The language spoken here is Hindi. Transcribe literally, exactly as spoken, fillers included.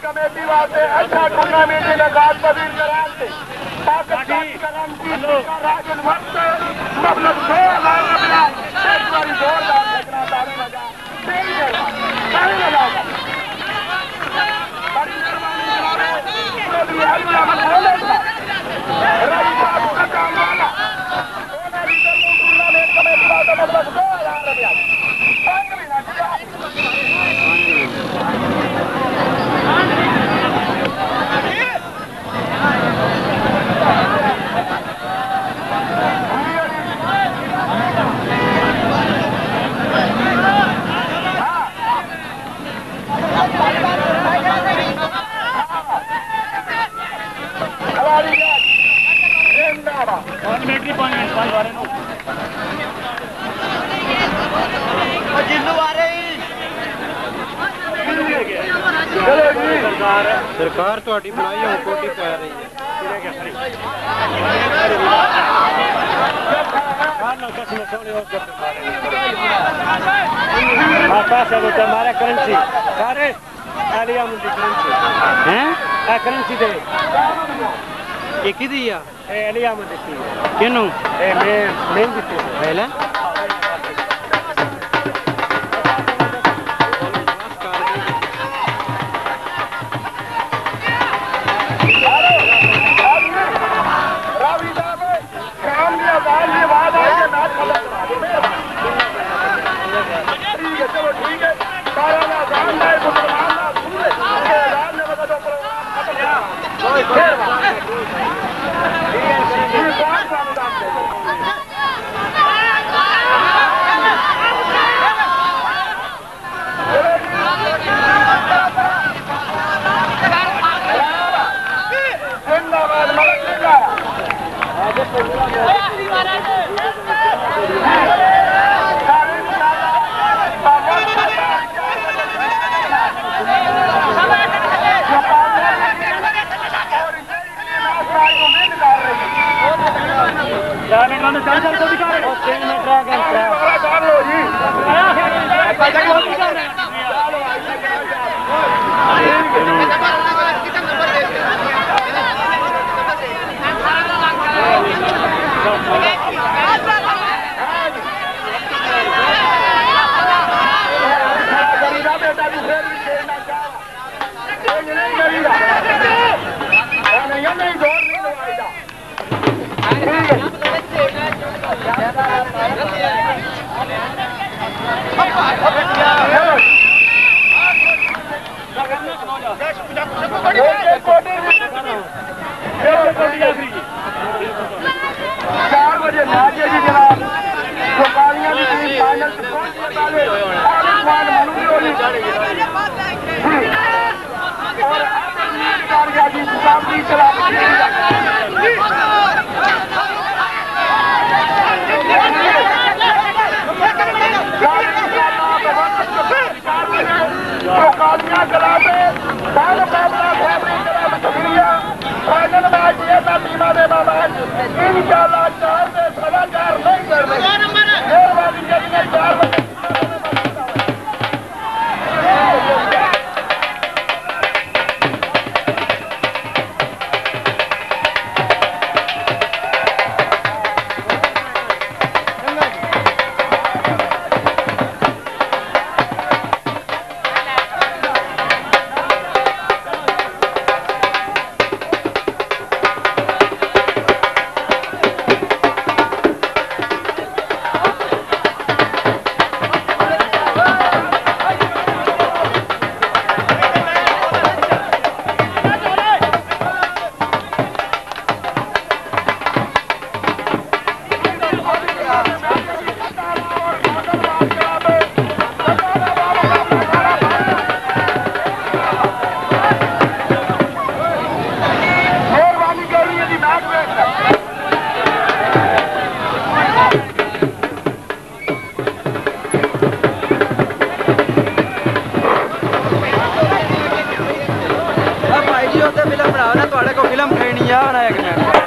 कमेटी वास्ते अच्छा टूर्नामेंट इनेकाद पजीर करार थे पाकिस्तान कलम की राजन वक्त मतलब दो हजार रुपया एक बारी जोरदार लगना ताली लगा तेरी लगा ताली लगा बड़ी मेहरबानी जनाबे पूरे बिहार में अमल होने का रवि साहब का काम वाला सोना लीडर को टूर्नामेंट कमेटी वास्ते मतलब दो हजार रुपया पांच महीना दिया सरकार थोड़ी बनाई हो कोटी पै रही है हमारा करेंसी सारे आलिया मुंडी करेंसी हैं आ करेंसी दे एक ही दिया ए आलिया मुंडी किनु ए मैं मैं दिते पहले चार बजे नाचे जी जनाब गोपालियां की टीम फाइनल से पहुंचने वाले पाकिस्तान मनुष्यों और जी सामने चला गोपालियां कला पे बाल मुकाबला फाइनल मैच ये था टीमा दे मैच इंशाल्लाह चार से सवा चार नहीं करने मेहरबानी करिए चार बजे फिल्म बनाओ ना, थोड़े को फिल्म खेनी है बनाया